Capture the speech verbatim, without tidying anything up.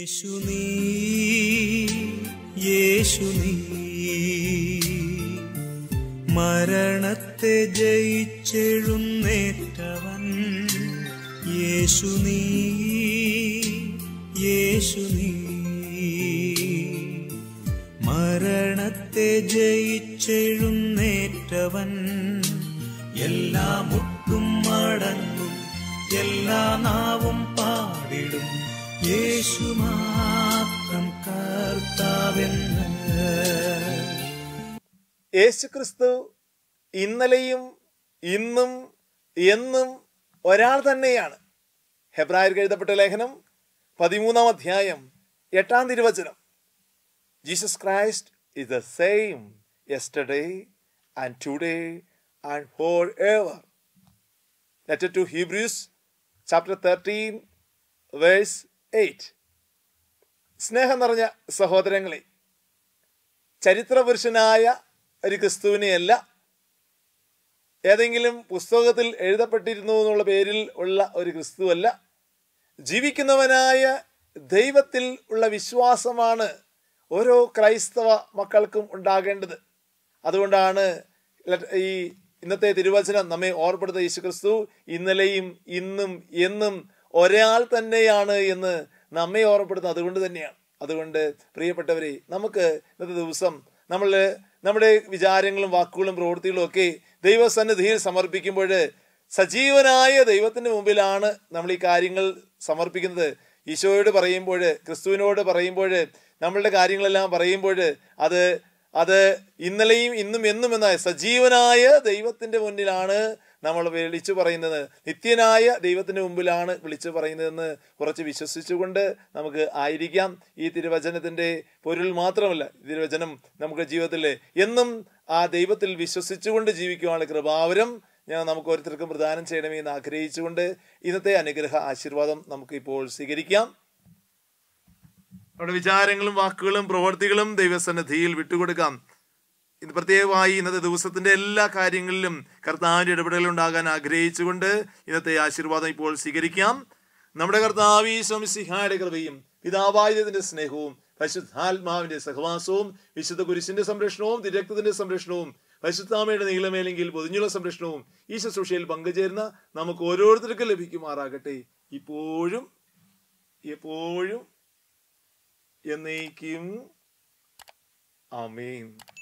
യേശു നീ യേശു നീ മരണത്തെ ജയിച്ചെഴുന്നേറ്റവൻ. യേശു നീ യേശു നീ മരണത്തെ ജയിച്ചെഴുന്നേറ്റവൻ. എല്ലാ മുട്ടും മടങ്ങും, എല്ലാ നാവും പാടിടും, യേശു മാത്രം കർത്താവെന്ന്. യേശുക്രിസ്തു ഇന്നലെയും ഇന്നും എന്നും ഒരാൾ തന്നെയാണ്. ഹെബ്രായർക്ക് എഴുതപ്പെട്ട ലേഖനം പതിമൂന്നാം അധ്യായം എട്ടാം തിരുവചനം. Jesus Christ is the same yesterday and today and forever. Letter to Hebrews chapter thirteen verse eight. സ്നേഹം നിറഞ്ഞ സഹോദരങ്ങളെ, ചരിത്രപുരുഷനായ ഒരു ക്രിസ്തുവിനെയല്ല, ഏതെങ്കിലും പുസ്തകത്തിൽ എഴുതപ്പെട്ടിരുന്നു എന്നുള്ള പേരിൽ ഉള്ള ഒരു ക്രിസ്തുവല്ല, ജീവിക്കുന്നവനായ ദൈവത്തിൽ ഉള്ള വിശ്വാസമാണ് ഓരോ ക്രൈസ്തവ മക്കൾക്കും ഉണ്ടാകേണ്ടത്. അതുകൊണ്ടാണ് ഈ ഇന്നത്തെ തിരുവചനം നമ്മെ ഓർപ്പെടുത്ത യേശുക്രിസ്തു ഇന്നലെയും ഇന്നും എന്നും ഒരാൾ തന്നെയാണ് എന്ന് നമ്മെ ഓർപ്പെടുത്തുന്നത് അതുകൊണ്ട് തന്നെയാണ്. അതുകൊണ്ട് പ്രിയപ്പെട്ടവരെ, നമുക്ക് ഇന്നത്തെ ദിവസം നമ്മൾ നമ്മുടെ വിചാരങ്ങളും വാക്കുകളും പ്രവൃത്തികളും ഒക്കെ ദൈവസന്നിധിയിൽ സമർപ്പിക്കുമ്പോൾ സജീവനായ ദൈവത്തിൻ്റെ മുമ്പിലാണ് നമ്മൾ ഈ കാര്യങ്ങൾ സമർപ്പിക്കുന്നത്. ഈശോയോട് പറയുമ്പോൾ, ക്രിസ്തുവിനോട് പറയുമ്പോൾ, നമ്മളുടെ കാര്യങ്ങളെല്ലാം പറയുമ്പോൾ അത് അത് ഇന്നലെയും ഇന്നും എന്നും എന്ന സജീവനായ ദൈവത്തിൻ്റെ മുന്നിലാണ് നമ്മൾ വിളിച്ചു പറയുന്നത്. നിത്യനായ ദൈവത്തിൻ്റെ മുമ്പിലാണ് വിളിച്ചു പറയുന്നതെന്ന് കുറച്ച് വിശ്വസിച്ചുകൊണ്ട് നമുക്ക് ആയിരിക്കാം. ഈ തിരുവചനത്തിൻ്റെ പൊരുൾ മാത്രമല്ല, തിരുവചനം നമുക്ക് ജീവിതത്തിൽ എന്നും ആ ദൈവത്തിൽ വിശ്വസിച്ചുകൊണ്ട് ജീവിക്കുവാനുള്ള കൃപാവരം ഞാൻ നമുക്ക് ഓരോരുത്തർക്കും പ്രദാനം ചെയ്യണമേ എന്ന് ആഗ്രഹിച്ചുകൊണ്ട് ഇന്നത്തെ അനുഗ്രഹ ആശീർവാദം നമുക്ക് ഇപ്പോൾ സ്വീകരിക്കാം. നമ്മുടെ വിചാരങ്ങളും വാക്കുകളും പ്രവൃത്തികളും ദൈവസന്നിധിയിൽ വിട്ടുകൊടുക്കാം. ഇത് പ്രത്യേകമായി ഇന്നത്തെ ദിവസത്തിന്റെ എല്ലാ കാര്യങ്ങളിലും കർത്താവിന്റെ ഇടപെടൽ ഉണ്ടാകാൻ ആഗ്രഹിച്ചുകൊണ്ട് ഇന്നത്തെ ആശീർവാദം ഇപ്പോൾ സ്വീകരിക്കാം. നമ്മുടെ കർത്താവ് ഈശോ മിശിഹായുടെ കൃപയും പിതാവായ ദൈവത്തിന്റെ സ്നേഹവും പരിശുദ്ധാത്മാവിന്റെ സഹവാസവും വിശുദ്ധ കുരിശിന്റെ സംരക്ഷണവും തിരുരക്തത്തിന്റെ സംരക്ഷണവും പരിശുദ്ധാമയുടെ നീളമേലെങ്കിൽ പൊതിഞ്ഞുള്ള സംരക്ഷണവും ഈ ശുശ്രൂഷയിൽ പങ്കുചേർന്ന നമുക്ക് ഓരോരുത്തർക്കും ലഭിക്കുമാറാകട്ടെ, ഇപ്പോഴും എപ്പോഴും എന്നേക്കും. ആമേൻ.